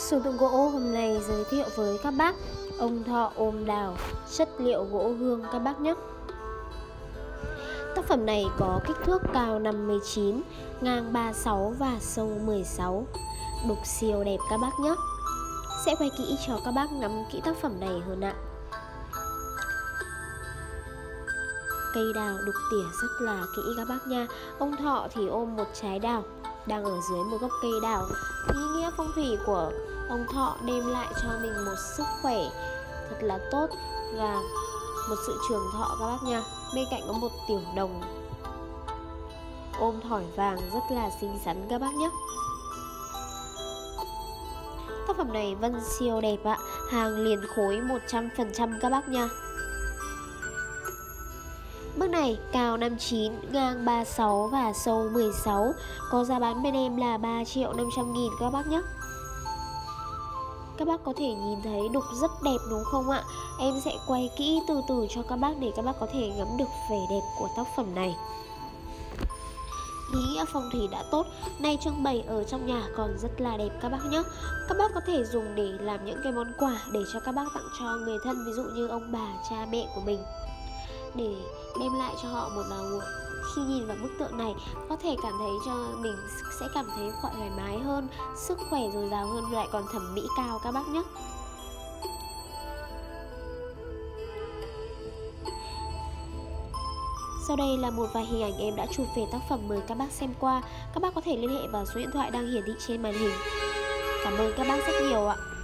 Số tượng gỗ hôm nay giới thiệu với các bác ông thọ ôm đào, chất liệu gỗ hương các bác nhé. Tác phẩm này có kích thước cao 59, ngang 36 và sâu 16. Đục siêu đẹp các bác nhé. Sẽ quay kỹ cho các bác ngắm kỹ tác phẩm này hơn ạ. Cây đào đục tỉa rất là kỹ các bác nha. Ông thọ thì ôm một trái đào đang ở dưới một gốc cây đào. Ý nghĩa phong thủy của ông thọ đem lại cho mình một sức khỏe thật là tốt và một sự trường thọ các bác nha. Bên cạnh có một tiểu đồng ôm thỏi vàng rất là xinh xắn các bác nhé. Tác phẩm này vân siêu đẹp ạ, hàng liền khối 100% các bác nha. Bức này cao 59, ngang 36 và sâu 16. Có giá bán bên em là 3.500.000 các bác nhé. Các bác có thể nhìn thấy đục rất đẹp đúng không ạ? Em sẽ quay kỹ từ từ cho các bác để các bác có thể ngắm được vẻ đẹp của tác phẩm này. Ý nghĩa phong thủy đã tốt, nay trưng bày ở trong nhà còn rất là đẹp các bác nhé. Các bác có thể dùng để làm những cái món quà để cho các bác tặng cho người thân, ví dụ như ông bà, cha mẹ của mình, để đem lại cho họ một khi nhìn vào bức tượng này có thể cảm thấy cho mình sẽ cảm thấy thoải mái hơn, sức khỏe dồi dào hơn, lại còn thẩm mỹ cao các bác nhé. Sau đây là một vài hình ảnh em đã chụp về tác phẩm, mời các bác xem qua. Các bác có thể liên hệ vào số điện thoại đang hiển thị trên màn hình. Cảm ơn các bác rất nhiều ạ.